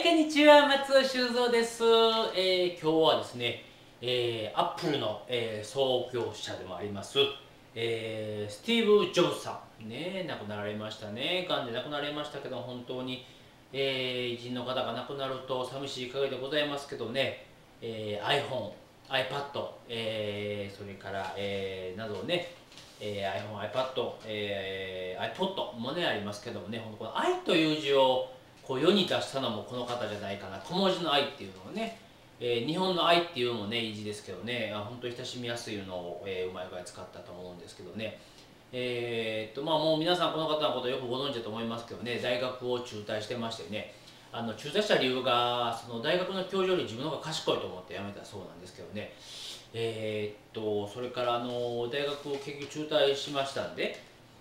こんにちは、松尾修造です。今日はですね、アップルの、創業者でもあります、スティーブ・ジョブズさん、ね、亡くなられましたね。癌で亡くなられましたけど、本当に、偉人の方が亡くなると寂しい限りでございますけどね、iPhone、iPad、それから、などね、iPhone、iPad、iPod もね、ありますけどもね、この愛という字をこう世に出したのもこの方じゃないかな。小文字の愛っていうのをね、日本の愛っていうのもね、いい字ですけどね、本当に親しみやすいのを、うまい具合使ったと思うんですけどね。まあもう皆さんこの方のことよくご存知だと思いますけどね、大学を中退してましてね、中退した理由が、その大学の教授より自分の方が賢いと思って辞めたそうなんですけどね。それから大学を結局中退しましたんで、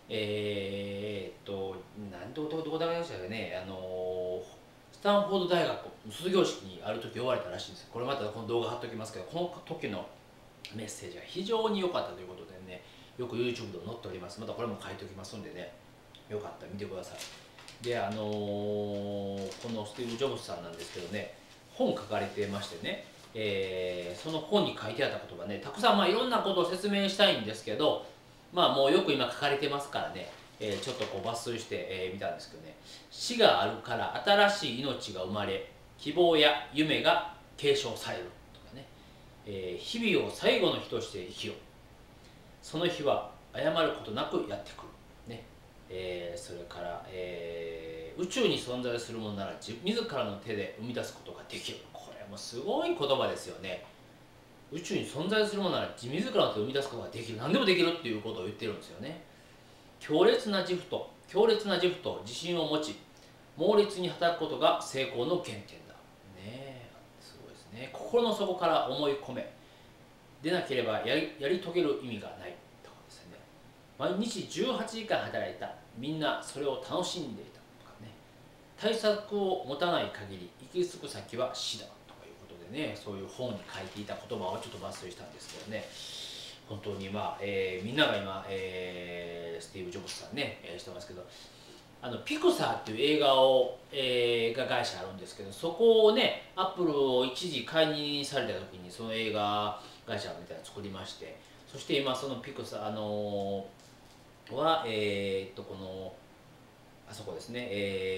どこ大学でしたかね、スタンフォード大学の卒業式にある時呼ばれたらしいんですよ。これまたこの動画貼っときますけど、この時のメッセージが非常に良かったということでね、よく YouTube で載っております。またこれも書いておきますんでね、よかったら見てください。で、このスティーブ・ジョブズさんなんですけどね、本書かれてましてね、その本に書いてあったことがね、たくさんいろんなことを説明したいんですけど、もうよく今書かれてますからね、ちょっとこう抜粋して、みたんですけどね、死があるから新しい命が生まれ、希望や夢が継承されるとかね、日々を最後の日として生きよう。その日は謝ることなくやってくる。ね、それから、宇宙に存在するものなら自らの手で生み出すことができる。これもすごい言葉ですよね。宇宙に存在するものなら自らの手で生み出すことができる。何でもできるっていうことを言ってるんですよね。強烈な自負と自信を持ち、猛烈に働くことが成功の原点だ。ねえ、すごいですね。心の底から思い込め、でなければやり遂げる意味がないとかですね。毎日18時間働いた。みんなそれを楽しんでいたとかね。対策を持たない限り行き着く先は死だとかいうことでね、そういう本に書いていた言葉をちょっと抜粋したんですけどね。本当にみんなが今、スティーブ・ジョブズさんね、してますけど、ピクサーっていう映画を、が会社あるんですけど、そこをね、アップルを一時解任された時にその映画会社みたいなの作りまして、そして今そのピクサー、はこのあそこですね、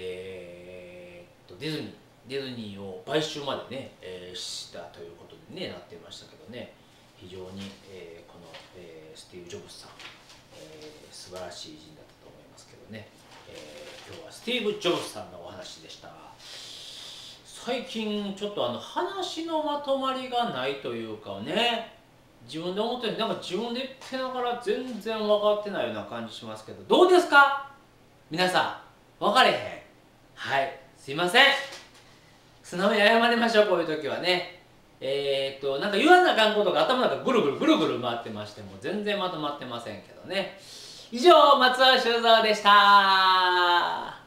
ディズニーを買収までね、したということでねなってましたけどね、非常に、この、スティーブ・ジョブズさん、素晴らしい偉人だったと思いますけどね、今日はスティーブ・ジョブズさんのお話でした。最近ちょっと話のまとまりがないというかね、自分で思ってる、なんか自分で言ってながら全然分かってないような感じしますけど、どうですか皆さん、分かれへん。はい、すいません。素直に謝りましょう、こういう時はね。なんか言わなあかんことが頭の中ぐるぐる回ってまして、もう全然まとまってませんけどね。以上、松尾修造でした。